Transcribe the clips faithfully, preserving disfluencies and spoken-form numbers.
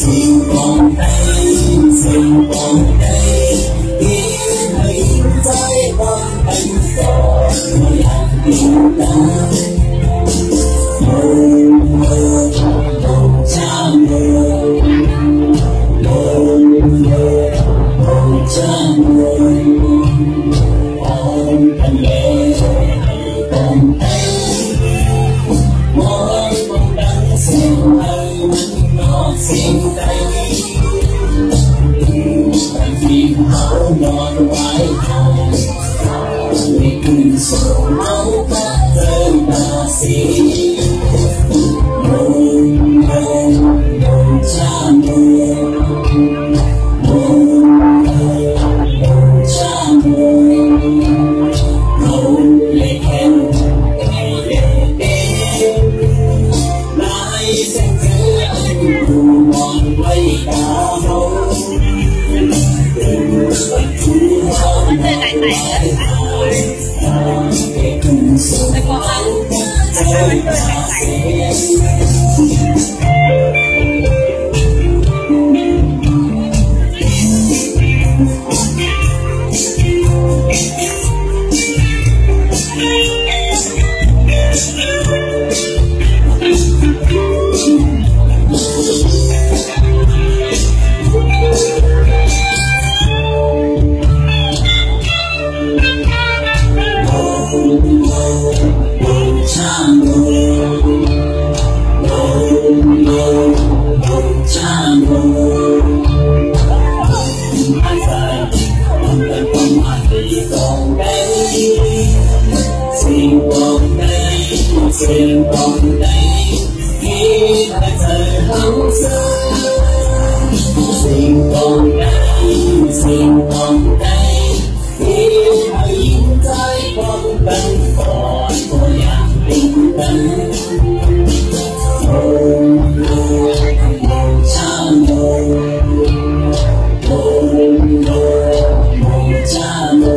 xin con đây xin con đây yên hình trái con anh cỏ mà làm tình ta mơ mơ mong cha mơ mơ mơ mong cha mơ con anh lẽ con thấy mỗi con đang xem ai mình nó xin tay anh phim hậu non ngoài hồng người cứ sầu máu các thơ ta xin mong mong mong cha mơ mong mong cha mơ mong lệ khen ngày lệ đêm lại sẽ cứ anh cùng mòn quay cả mâu đừng phải chú hôn lại để cùng sống trời ta sẽ xin con đây xin con đây khi hai thời hậu xưa xin con đây xin con đây khi hai những trái con cần còn có dạng tình tân mong mong cha mơ mong mong cha mơ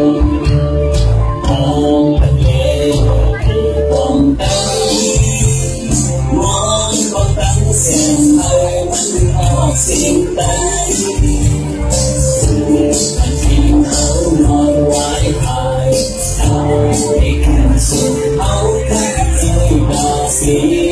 xin ơi vẫn họ xin tay anh phim hậu non ngoài hai ai để càng xuân áo các rơi đò xin